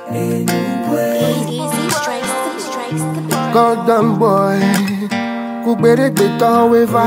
Golden boy, kubere beton weva.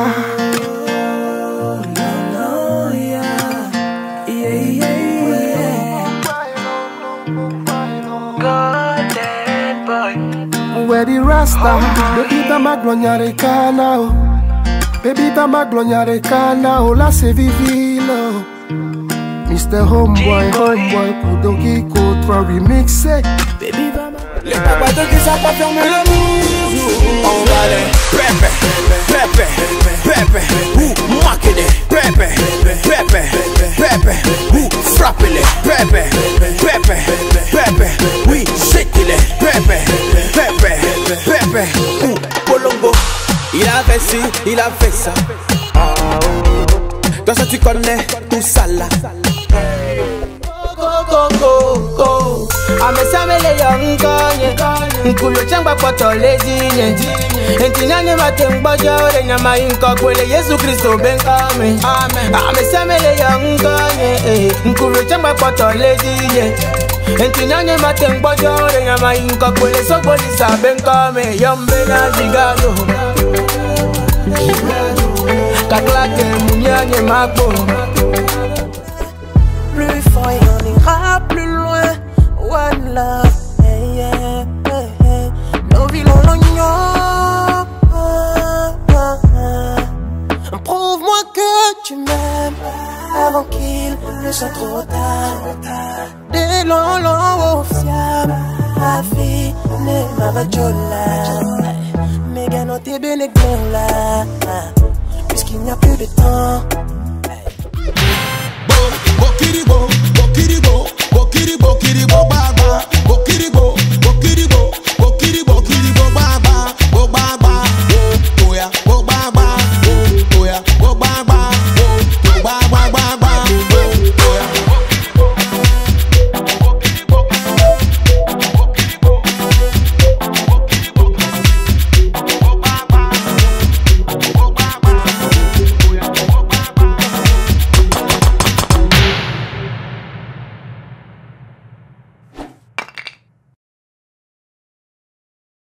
Golden boy. Where the Rasta, baby ta maglonia recana, baby ta maglonia recana, la se vivilo. Mr. Homeboy, Kudoki Kotra remix, baby ta les papatos qui savent pas fermer le mou. On va les Pepe, Pepe, Pepe, ou marquez-les Pepe, Pepe, Pepe, ou frappez-les Pepe, Pepe, Pepe, oui, shake-les Pepe, Pepe, Pepe, ou Colombo. Il a fait ci, il a fait ça. Toi ça tu connais tout ça là. Go. Amesame le yongonye Nkuyo changba poto lezinye Entinyanye matengba jore Nyama inka kwele Yesu Kristo benkame Amesame le yongonye Nkuyo changba poto lezinye Entinyanye matengba jore Nyama inka kwele Sobolisa benkame Yombe na zigado Kaklake munyanye makbo. Plus fort et on ira plus loin. One love, hey, yeah, hey, hey. Nos villes ont l'oignon. Prouve-moi que tu m'aimes avant qu'il ne soit trop tard. Dès long au fiable, la vie n'est ma vajola. Mais gano t'es bénéglé là, puisqu'il n'y a plus de temps.